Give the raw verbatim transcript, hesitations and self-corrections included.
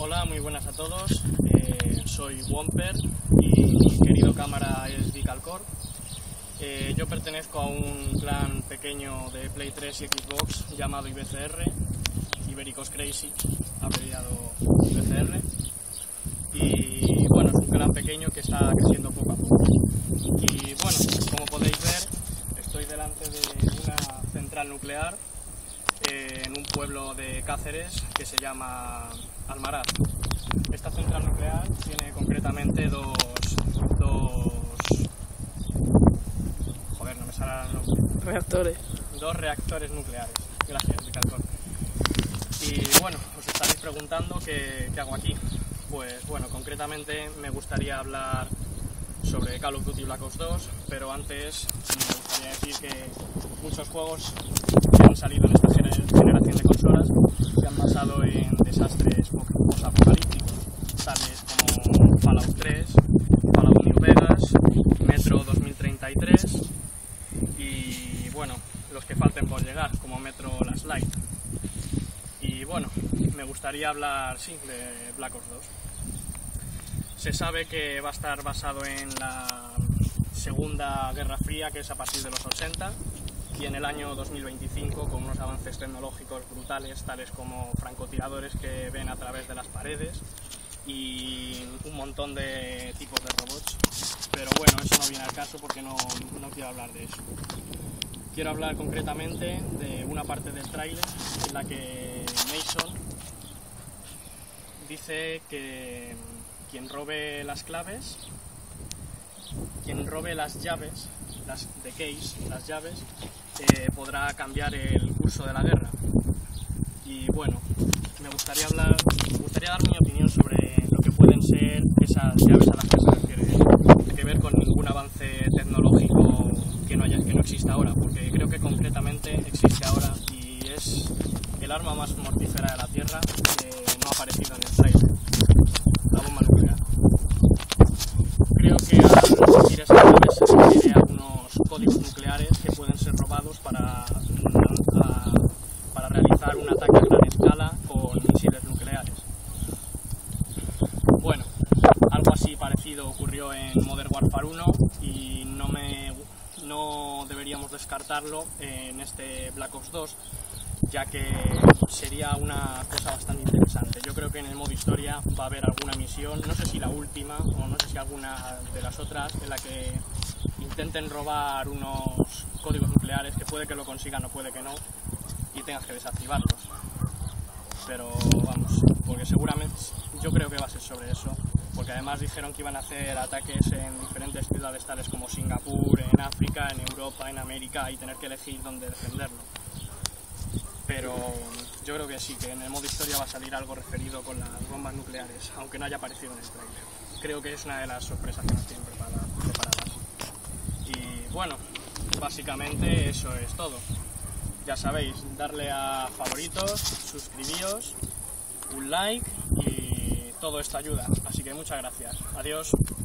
Hola, muy buenas a todos. Eh, soy Womper y mi querido cámara es Vicalcor. Eh, yo pertenezco a un clan pequeño de Play tres y Xbox llamado I B C R, Ibéricos Crazy, abreviado I B C R. Y bueno, es un clan pequeño que está creciendo poco a poco. Y bueno, como podéis ver, estoy delante de una central nuclear eh, en un pueblo de Cáceres que se llama Almaraz. Esta central nuclear tiene concretamente dos, dos joder, no me sale el nombre. Reactores. Dos reactores nucleares. Gracias, Vicalcor. Y bueno, os estaréis preguntando qué, qué hago aquí. Pues bueno, concretamente me gustaría hablar sobre Call of Duty Black Ops dos, pero antes me gustaría decir que muchos juegos que han salido en esta generación de consolas se han basado en desastres post-apocalípticos, tales como Fallout tres, Fallout New Vegas, Metro dos mil treinta y tres y bueno, los que falten por llegar, como Metro Last Light. Y bueno, me gustaría hablar, sí, de Black Ops dos. Se sabe que va a estar basado en la Segunda Guerra Fría, que es a partir de los ochenta, y en el año dos mil veinticinco, con unos avances tecnológicos brutales, tales como francotiradores que ven a través de las paredes y un montón de tipos de robots. Pero bueno, eso no viene al caso porque no, no quiero hablar de eso. Quiero hablar concretamente de una parte del tráiler en la que Mason dice que quien robe las claves, quien robe las llaves, las de case, las llaves, eh, podrá cambiar el curso de la guerra. Y bueno, me gustaría hablar, me gustaría dar mi opinión sobre lo que pueden ser esas llaves a las que se refiere. No tiene que ver con ningún avance tecnológico que no haya, que no exista ahora, porque creo que concretamente existe ahora y es el arma más mortífera de la Tierra que no ha aparecido en el trailer: la bomba nuclear. Creo que al decir esas llaves se refiere a unos códigos nucleares que pueden ser robados para, a, para realizar un ataque a gran escala con misiles nucleares. Bueno, algo así parecido ocurrió en Modern Warfare uno y no, me, no deberíamos descartarlo en este Black Ops dos, ya que sería una cosa bastante interesante. Yo creo que en el modo historia va a haber alguna misión, no sé si la última o no sé si alguna de las otras, en la que intenten robar unos códigos nucleares, que puede que lo consigan o puede que no, y tengas que desactivarlos. Pero vamos, porque seguramente, yo creo que va a ser sobre eso, porque además dijeron que iban a hacer ataques en diferentes ciudades tales como Singapur, en África, en Europa, en América, y tener que elegir dónde defenderlo. Pero yo creo que sí, que en el modo historia va a salir algo referido con las bombas nucleares, aunque no haya aparecido en el trailer. Creo que es una de las sorpresas que nos tienen preparadas. Y bueno, básicamente eso es todo. Ya sabéis, darle a favoritos, suscribíos, un like y todo esto ayuda. Así que muchas gracias. Adiós.